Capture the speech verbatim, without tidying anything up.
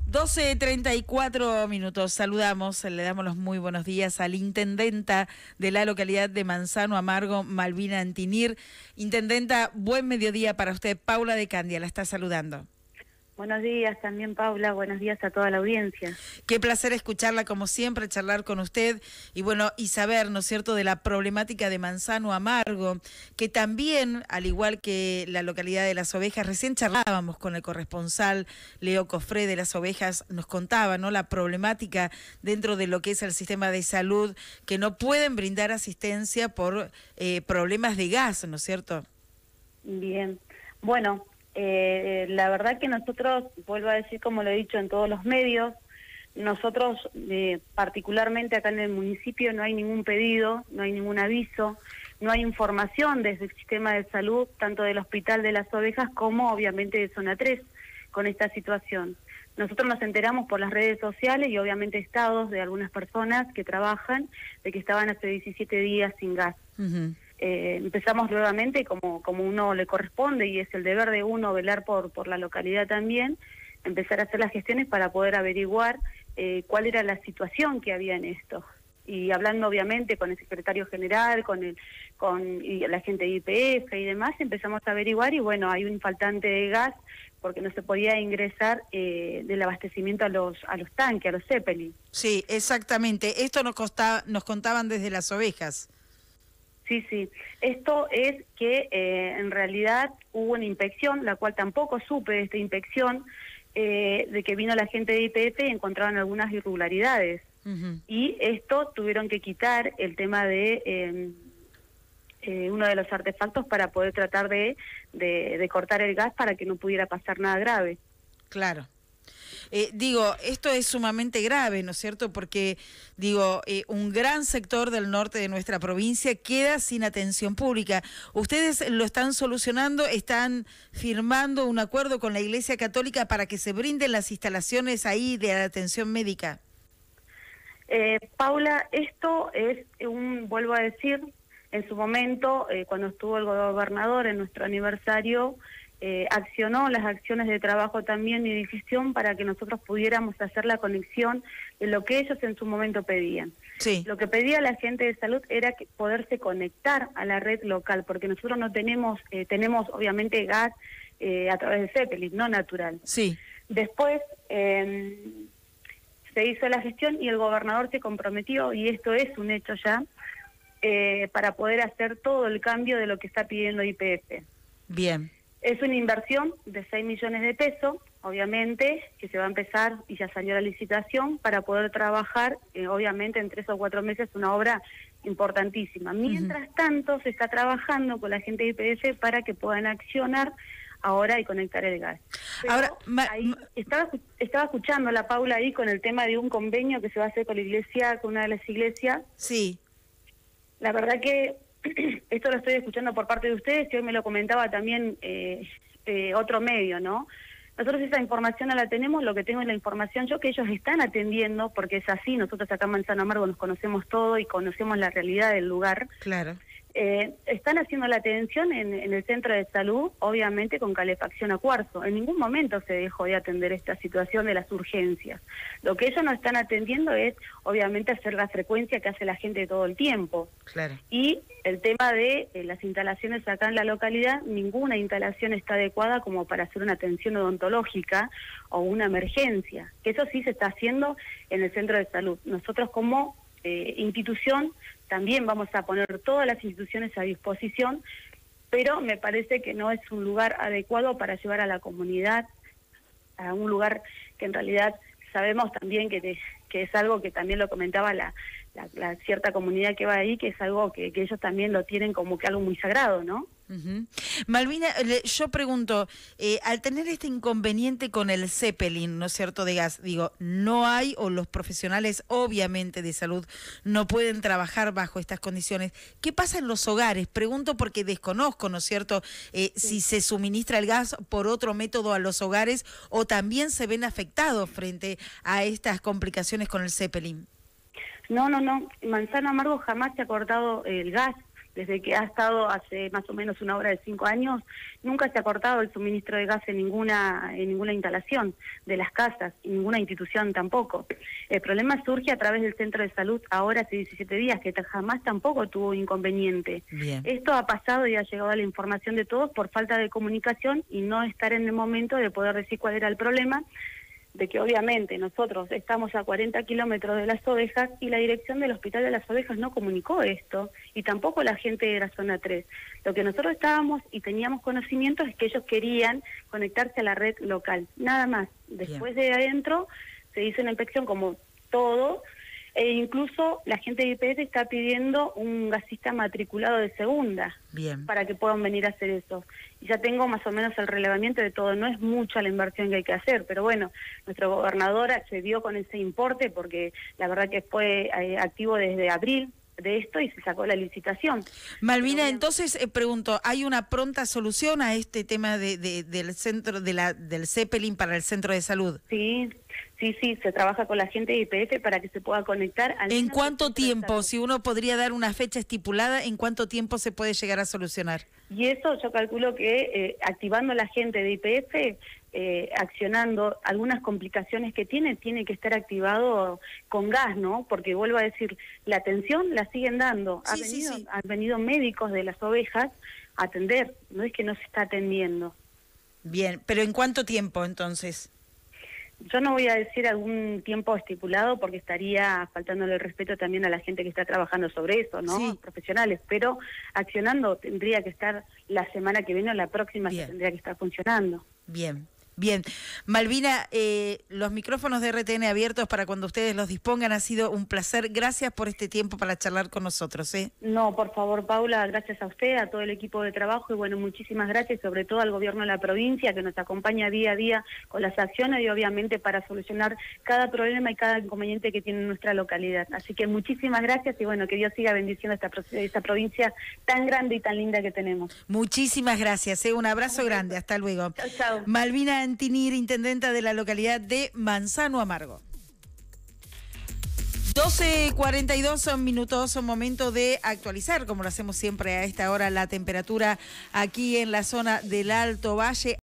doce treinta y cuatro minutos. Saludamos, le damos los muy buenos días a la intendenta de la localidad de Manzano Amargo, Malvina Antinir. Intendenta, buen mediodía para usted. Paula de Candia la está saludando. Buenos días también, Paula. Buenos días a toda la audiencia. Qué placer escucharla, como siempre, charlar con usted y bueno, y saber, ¿no es cierto?, de la problemática de Manzano Amargo, que también, al igual que la localidad de Las Ovejas, recién charlábamos con el corresponsal Leo Cofré de Las Ovejas, nos contaba, ¿no?, la problemática dentro de lo que es el sistema de salud, que no pueden brindar asistencia por eh, problemas de gas, ¿no es cierto? Bien. Bueno, Eh, la verdad que nosotros, vuelvo a decir como lo he dicho en todos los medios, nosotros eh, particularmente acá en el municipio no hay ningún pedido, no hay ningún aviso, no hay información desde el sistema de salud, tanto del Hospital de Las Ovejas como obviamente de Zona tres, con esta situación. Nosotros nos enteramos por las redes sociales y obviamente estados de algunas personas que trabajan de que estaban hace diecisiete días sin gas. Uh-huh. Eh, empezamos nuevamente como, como uno le corresponde y es el deber de uno velar por, por la localidad también, empezar a hacer las gestiones para poder averiguar eh, cuál era la situación que había en esto. Y hablando obviamente con el secretario general, con el con y la gente de I P F y demás, empezamos a averiguar y bueno, hay un faltante de gas porque no se podía ingresar eh, del abastecimiento a los a los tanques, a los Zeppelin. Sí, exactamente. Esto nos, costa, nos contaban desde Las Ovejas. Sí, sí. Esto es que eh, en realidad hubo una inspección, la cual tampoco supe de esta inspección, eh, de que vino la gente de I P F y encontraron algunas irregularidades. Uh-huh. Y esto tuvieron que quitar el tema de eh, eh, uno de los artefactos para poder tratar de, de, de cortar el gas para que no pudiera pasar nada grave. Claro. Eh, digo, esto es sumamente grave, ¿no es cierto? Porque, digo, eh, un gran sector del norte de nuestra provincia queda sin atención pública. ¿Ustedes lo están solucionando? ¿Están firmando un acuerdo con la Iglesia Católica para que se brinden las instalaciones ahí de atención médica? Eh, Paula, esto es un, vuelvo a decir, en su momento, eh, cuando estuvo el gobernador en nuestro aniversario, Eh, accionó las acciones de trabajo también y de gestión para que nosotros pudiéramos hacer la conexión de lo que ellos en su momento pedían. Sí. Lo que pedía la gente de salud era que poderse conectar a la red local, porque nosotros no tenemos, eh, tenemos obviamente gas eh, a través de Zeppelin, no natural. Sí. Después eh, se hizo la gestión y el gobernador se comprometió, y esto es un hecho ya, eh, para poder hacer todo el cambio de lo que está pidiendo I P F. Bien. Es una inversión de seis millones de pesos, obviamente, que se va a empezar y ya salió la licitación para poder trabajar, eh, obviamente, en tres o cuatro meses, una obra importantísima. Mientras uh-huh. tanto, se está trabajando con la gente de I P F para que puedan accionar ahora y conectar el gas. Pero ahora, ma, ahí, estaba, estaba escuchando a la Paula ahí con el tema de un convenio que se va a hacer con la iglesia, con una de las iglesias. Sí. La verdad que esto lo estoy escuchando por parte de ustedes y hoy me lo comentaba también eh, eh, otro medio, ¿no? Nosotros esa información no la tenemos, lo que tengo es la información yo que ellos están atendiendo, porque es así, nosotros acá en Manzano Amargo nos conocemos todo y conocemos la realidad del lugar. Claro. Eh, están haciendo la atención en, en el centro de salud, obviamente con calefacción a cuarzo. En ningún momento se dejó de atender esta situación de las urgencias. Lo que ellos no están atendiendo es, obviamente, hacer la frecuencia que hace la gente todo el tiempo. Claro. Y el tema de eh, las instalaciones acá en la localidad, ninguna instalación está adecuada como para hacer una atención odontológica o una emergencia, que eso sí se está haciendo en el centro de salud. Nosotros como eh, institución también vamos a poner todas las instituciones a disposición, pero me parece que no es un lugar adecuado para llevar a la comunidad a un lugar que en realidad sabemos también que, te, que es algo que también lo comentaba la, la, la cierta comunidad que va ahí, que es algo que, que ellos también lo tienen como que algo muy sagrado, ¿no? Uh-huh. Malvina, yo pregunto, eh, al tener este inconveniente con el Zeppelin, ¿no es cierto?, de gas, digo, no hay, o los profesionales obviamente de salud no pueden trabajar bajo estas condiciones. ¿Qué pasa en los hogares? Pregunto porque desconozco, ¿no es cierto?, eh, sí. si se suministra el gas por otro método a los hogares o también se ven afectados frente a estas complicaciones con el Zeppelin. No, no, no, Manzano Amargo jamás se ha cortado el gas. desde que ha estado hace más o menos una hora de cinco años, nunca se ha cortado el suministro de gas en ninguna en ninguna instalación de las casas, en ninguna institución tampoco. El problema surge a través del centro de salud ahora hace diecisiete días, que jamás tampoco tuvo inconveniente. Bien. Esto ha pasado y ha llegado a la información de todos por falta de comunicación y no estar en el momento de poder decir cuál era el problema, de que obviamente nosotros estamos a cuarenta kilómetros de las ovejas y la dirección del Hospital de las Ovejas no comunicó esto, y tampoco la gente de la zona tres. Lo que nosotros estábamos y teníamos conocimiento es que ellos querían conectarse a la red local, nada más. Después Bien. de adentro se hizo una inspección como todo, e incluso la gente de I P F está pidiendo un gasista matriculado de segunda. Bien. Para que puedan venir a hacer eso. Y ya tengo más o menos el relevamiento de todo. No es mucha la inversión que hay que hacer, pero bueno, nuestro gobernador accedió con ese importe porque la verdad que fue eh, activo desde abril de esto y se sacó la licitación. Malvina, entonces eh, pregunto, ¿hay una pronta solución a este tema de, de del centro de la del Zeppelin para el centro de salud? Sí, sí, sí, se trabaja con la gente de I P F para que se pueda conectar. Al ¿En cuánto tiempo? Si uno podría dar una fecha estipulada, ¿en cuánto tiempo se puede llegar a solucionar? Y eso yo calculo que eh, activando a la gente de I P F, eh, accionando algunas complicaciones que tiene, tiene que estar activado con gas, ¿no? Porque vuelvo a decir, la atención la siguen dando. Sí, ha venido, sí, sí. Han venido médicos de las ovejas a atender, no es que no se está atendiendo. Bien, pero ¿en cuánto tiempo entonces? Yo no voy a decir algún tiempo estipulado porque estaría faltándole el respeto también a la gente que está trabajando sobre eso, ¿no? Sí. Profesionales, pero accionando tendría que estar la semana que viene o la próxima, que tendría que estar funcionando. Bien. Bien, Malvina, eh, los micrófonos de R T N abiertos para cuando ustedes los dispongan. Ha sido un placer. Gracias por este tiempo para charlar con nosotros. ¿eh? No, por favor, Paula, gracias a usted, a todo el equipo de trabajo y bueno, muchísimas gracias, sobre todo al gobierno de la provincia que nos acompaña día a día con las acciones y obviamente para solucionar cada problema y cada inconveniente que tiene nuestra localidad. Así que muchísimas gracias y bueno, que Dios siga bendiciendo esta, esta provincia tan grande y tan linda que tenemos. Muchísimas gracias. ¿eh? Un abrazo grande. Hasta luego. Chao, chao. Malvina Antinir, intendenta de la localidad de Manzano Amargo. doce cuarenta y dos minutos, momento de actualizar, como lo hacemos siempre a esta hora, la temperatura aquí en la zona del Alto Valle.